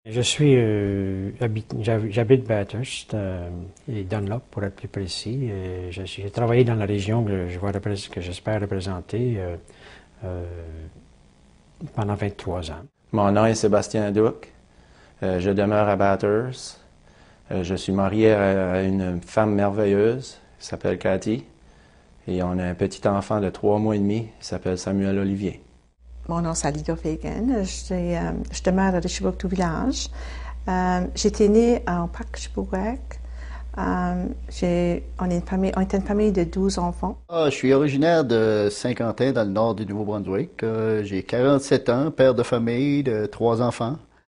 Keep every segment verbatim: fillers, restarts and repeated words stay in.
Je suis, euh, j'habite Bathurst euh, et Dunlop pour être plus précis. J'ai travaillé dans la région que je vois que j'espère représenter euh, euh, pendant vingt-trois ans. Mon nom est Sébastien Duc. Euh, je demeure à Bathurst. Euh, je suis marié à une femme merveilleuse qui s'appelle Cathy. Et on a un petit enfant de trois mois et demi qui s'appelle Samuel Olivier. Mon nom c'est Alida Fagan. Je, euh, je demeure à Richebourg tout village. Euh, J'étais née en parc Richebourg. Euh, on, est une famille, on était une famille de douze enfants. Ah, je suis originaire de Saint-Quentin, dans le nord du Nouveau-Brunswick. Euh, J'ai quarante-sept ans, père de famille de trois enfants.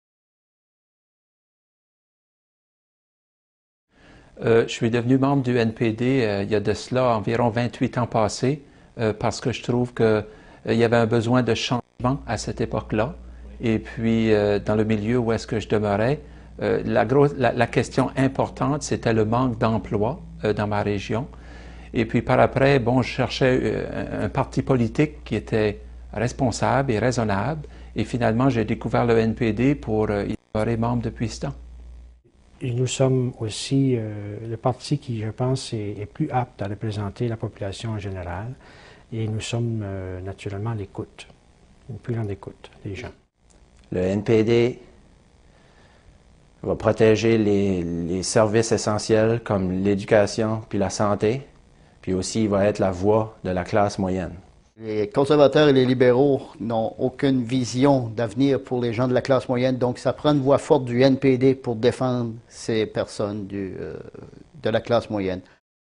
Euh, je suis devenu membre du N P D euh, il y a de cela environ vingt-huit ans passés euh, parce que je trouve qu'il euh, y avait un besoin de changement à cette époque-là. Et puis, euh, dans le milieu où est-ce que je demeurais, euh, la, grosse, la, la question importante, c'était le manque d'emploi euh, dans ma région. Et puis, par après, bon, je cherchais euh, un parti politique qui était responsable et raisonnable. Et finalement, j'ai découvert le N P D pour euh, y demeurer membre depuis ce temps. Et nous sommes aussi euh, le parti qui, je pense, est, est plus apte à représenter la population en général. Et nous sommes euh, naturellement à l'écoute, une plus grande écoute des gens. Le N P D va protéger les, les services essentiels comme l'éducation puis la santé, puis aussi il va être la voix de la classe moyenne. Les conservateurs et les libéraux n'ont aucune vision d'avenir pour les gens de la classe moyenne, donc ça prend une voix forte du N P D pour défendre ces personnes du, euh, de la classe moyenne.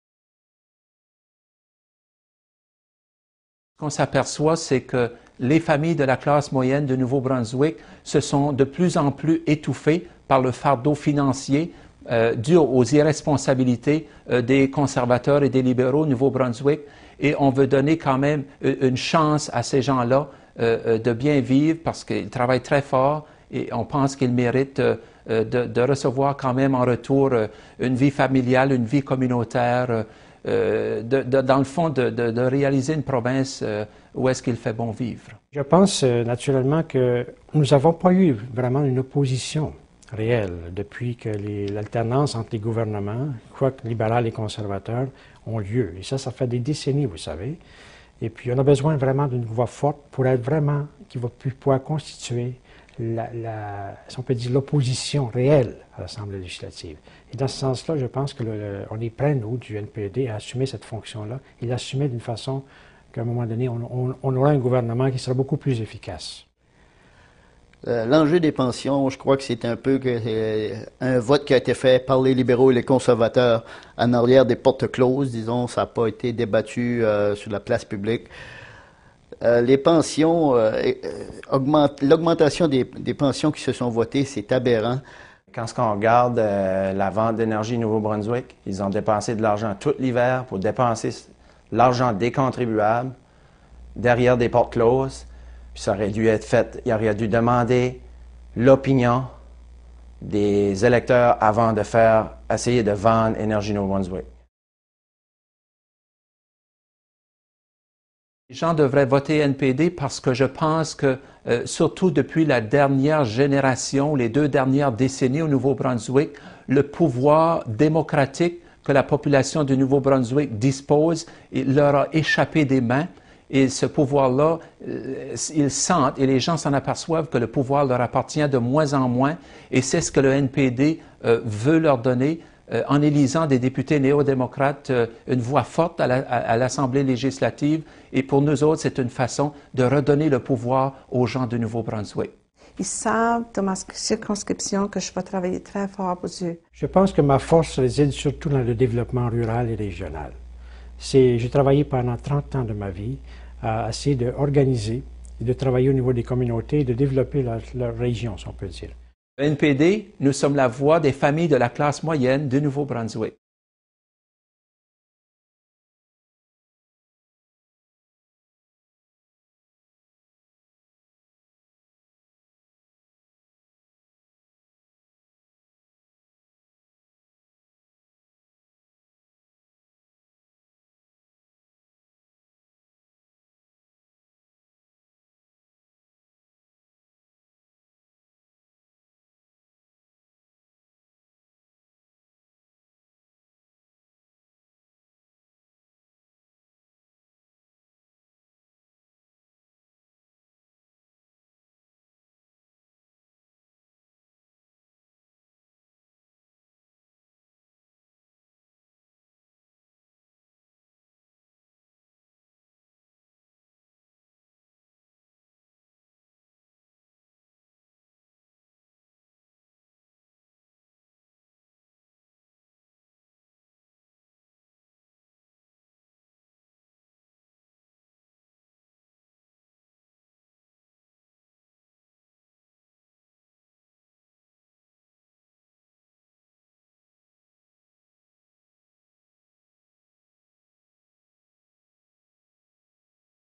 Ce qu'on s'aperçoit, c'est que les familles de la classe moyenne de Nouveau-Brunswick se sont de plus en plus étouffées par le fardeau financier euh, dû aux irresponsabilités euh, des conservateurs et des libéraux au Nouveau-Brunswick. Et on veut donner quand même une chance à ces gens-là euh, de bien vivre parce qu'ils travaillent très fort et on pense qu'ils méritent euh, de, de recevoir quand même en retour euh, une vie familiale, une vie communautaire, euh, de, de, dans le fond de, de, de réaliser une province euh, où est-ce qu'il fait bon vivre. Je pense euh, naturellement que nous n'avons pas eu vraiment une opposition réelle depuis que l'alternance entre les gouvernements, quoique libéral et conservateur, ont lieu. Et ça, ça fait des décennies, vous savez. Et puis, on a besoin vraiment d'une voix forte pour être vraiment, qui va pouvoir constituer, la, la, si on peut dire, l'opposition réelle à l'Assemblée législative. Et dans ce sens-là, je pense qu'on est prêt, nous, du N P D, à assumer cette fonction-là et l'assumer d'une façon qu'à un moment donné, on, on, on aura un gouvernement qui sera beaucoup plus efficace. Euh, L'enjeu des pensions, je crois que c'est un peu que, euh, un vote qui a été fait par les libéraux et les conservateurs en arrière des portes closes, disons, ça n'a pas été débattu euh, sur la place publique. Euh, les pensions, euh, euh, l'augmentation des, des pensions qui se sont votées, c'est aberrant. Quand on regarde euh, la vente d'énergie Nouveau-Brunswick, ils ont dépensé de l'argent tout l'hiver pour dépenser l'argent des contribuables derrière des portes closes. Puis ça aurait dû être fait, il aurait dû demander l'opinion des électeurs avant de faire, essayer de vendre Énergie Nouveau-Brunswick. Les gens devraient voter N P D parce que je pense que, euh, surtout depuis la dernière génération, les deux dernières décennies au Nouveau-Brunswick, le pouvoir démocratique que la population du Nouveau-Brunswick dispose, il leur a échappé des mains. Et ce pouvoir-là, euh, ils sentent, et les gens s'en aperçoivent que le pouvoir leur appartient de moins en moins, et c'est ce que le N P D euh, veut leur donner euh, en élisant des députés néo-démocrates, euh, une voix forte à l'Assemblée législative, et pour nous autres, c'est une façon de redonner le pouvoir aux gens du Nouveau-Brunswick. Ils savent dans ma circonscription que je vais travailler très fort pour eux. Je pense que ma force réside surtout dans le développement rural et régional. J'ai travaillé pendant trente ans de ma vie à essayer d'organiser et de travailler au niveau des communautés et de développer leur, leur région, si on peut dire. Le N P D, nous sommes la voix des familles de la classe moyenne du Nouveau-Brunswick.